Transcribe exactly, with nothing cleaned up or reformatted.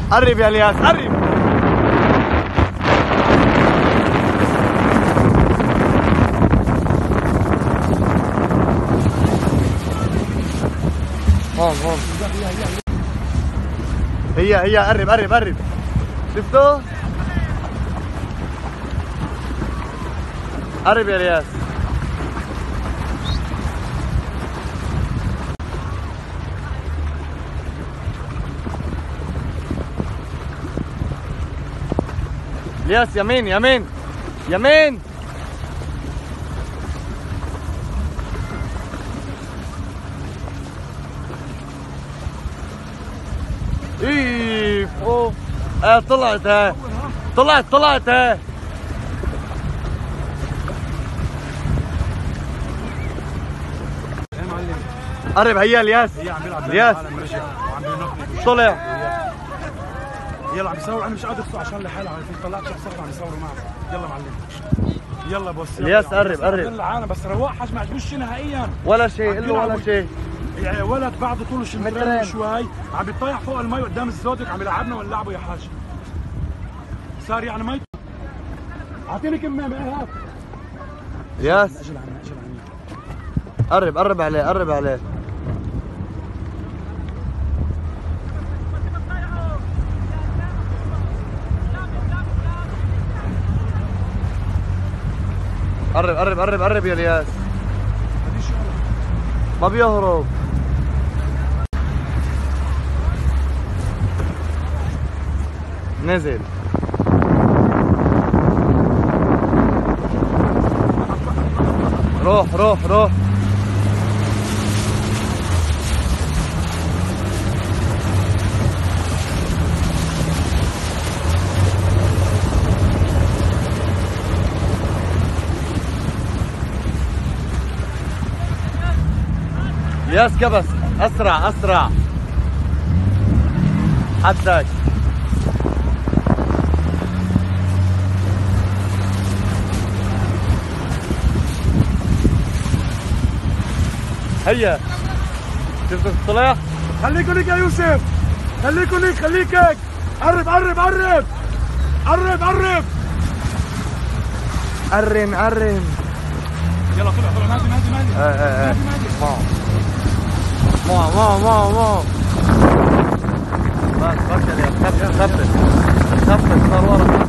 قرب يا الياس قرب. هون هون هي هي قرب قرب قرب. شفتوا؟ قرب يا الياس. الياس يمين يمين يمين. ايه فوق. اه طلعت ها طلعت طلعت ها. قرب هيا الياس. هي عم بيلعب الياس رجع وعم بينقي طلع. يلا عم يصور. انا مش قادر اطلع عشان لحالها طلعت شخص صغير عم يصوروا معه. يلا معلم يلا بص. الياس قرب قرب. العالم بس رواق حاج ما عجبوش نهائيا ولا شيء قل له ولا شيء. يعني ولد بعده طوله شمترين شوي عم بيطيح فوق المي قدام الزودك عم يلعبنا ونلعبه يا حاج. صار يعني مي. اعطيني كمامه هات. الياس اجل عني اجل عني. قرب قرب عليه قرب عليه. قرب قرب قرب قرب يا الياس. ما بيهرب. نزل. روح روح روح. الياس كبس. اسرع اسرع حدك. هيا شفت طلع. خليكوا هيك يا يوسف. خليكوا هيك خليك هيك. قرب قرب قرب قرب قرب. قرن قرن. يلا طلع طلع. نادي نادي نادي. ايه ايه ايه. نادي نادي. مو مو مو مو بس بس يا الياس. ثبت ثبت ثبت صار ورا.